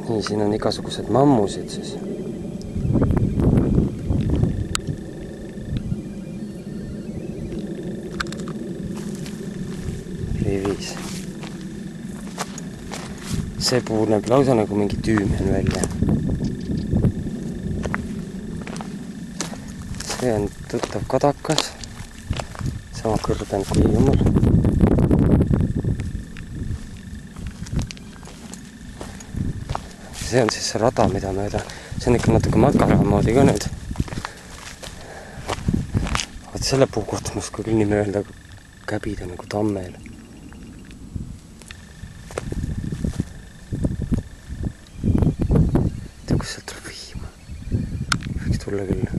nii, siin on igasugused mammusid siis. rivis. See puu näeb lausa nagu mingi tüümen välja. See on tuttav kadakas. Sama kõrbenud kui Hiiumaal. See on siis see rada, mida mööda. See on ikka natuke makara moodi ka nüüd. Vaat selle puu kohta ma oska küll nime öelda, käbida nagu tammel. Tea, kus sealt tuleb vihma. Võiks tulla küll.